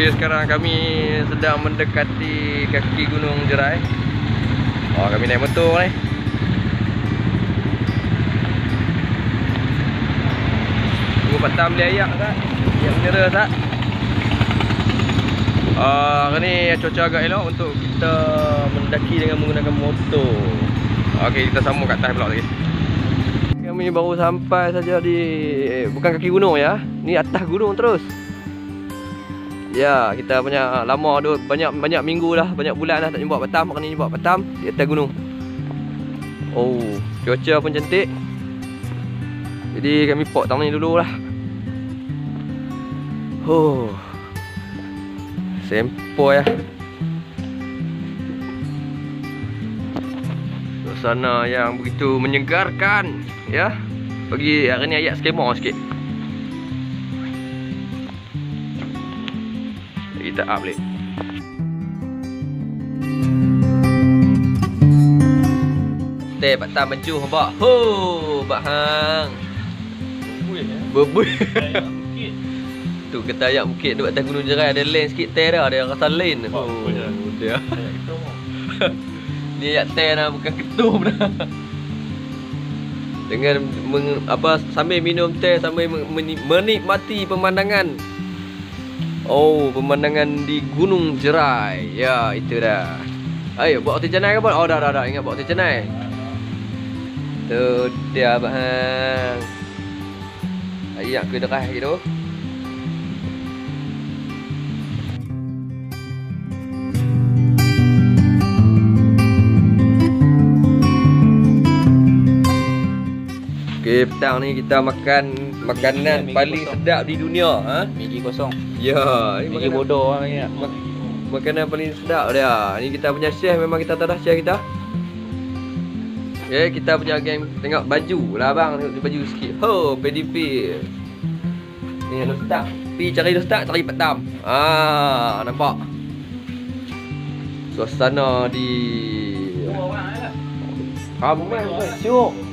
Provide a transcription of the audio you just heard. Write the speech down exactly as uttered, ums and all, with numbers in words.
Okey, sekarang kami sedang mendekati kaki Gunung Jerai. Oh, kami naik motor ni. Tunggu Pak Tam beli ayak tak? Ayak mineral tak? Uh, hari ni cuaca agak elok untuk kita mendaki dengan menggunakan motor. Okey, kita sambung kat atas pula lagi. Kami baru sampai saja di eh, bukan kaki gunung ya. Ni atas gunung terus. Ya, kita banyak lama duduk, banyak banyak minggu dah, banyak bulan dah tak jumpa Pak Tam. Hari ni jumpa Pak Tam di atas gunung. Oh, cuaca pun cantik. Jadi kami pok tang ni dululah. Oh. Sempoi ya. Suasana yang begitu menyegarkan ya. Bagi hari ni ayat skema sikit. Kita up balik. Teh Pak Tam mencuh nampak. Ho, Pak Hang. Berbui. Tu kata ayak bukit duduk atas Gunung Jerai ada lane sikit teh dah, ada rasa lane. Oh, dia. Ni ayak teh dah bukan ketum dah. Dengan meng, apa sambil minum teh sambil menikmati pemandangan. Oh, pemandangan di Gunung Jerai. Ya, itu dah. Ayo, bawa roti canai ke apa? Oh, dah dah dah ingat bawa roti canai. Tu dia Abang. Ayak ke derah gitu. Okay, petang ni kita makan makanan Migi, paling kosong. sedap di dunia, ha? Migi kosong. Ya, ni Migi bodoh orang ni. Mak makanan paling sedap dia. Ni kita punya chef, memang kita tahu dah chef kita. Okay, kita punya geng tengok baju lah bang, tengok baju sikit. Ho, pedipil. Ni Nur Start. Pi cari Nur Start, cari Pak Tam. Ah, nampak. Suasana di. Dua orang lah. Ramai, syok.